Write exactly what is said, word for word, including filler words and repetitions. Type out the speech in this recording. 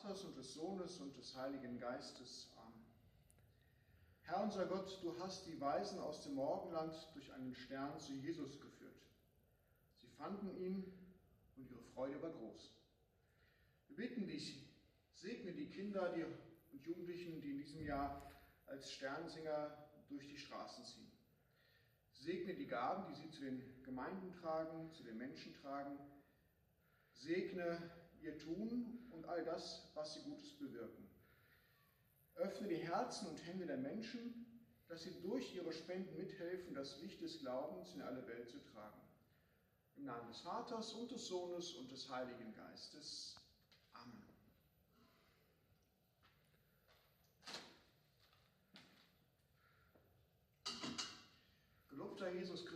Vaters und des Sohnes und des Heiligen Geistes. Amen. Herr unser Gott, du hast die Weisen aus dem Morgenland durch einen Stern zu Jesus geführt. Sie fanden ihn und ihre Freude war groß. Wir bitten dich, segne die Kinder die und Jugendlichen, die in diesem Jahr als Sternsinger durch die Straßen ziehen. Segne die Gaben, die sie zu den Gemeinden tragen, zu den Menschen tragen. Segne ihr Tun und all das, was sie Gutes bewirken. Öffne die Herzen und Hände der Menschen, dass sie durch ihre Spenden mithelfen, das Licht des Glaubens in alle Welt zu tragen. Im Namen des Vaters und des Sohnes und des Heiligen Geistes. Amen. Gelobter Jesus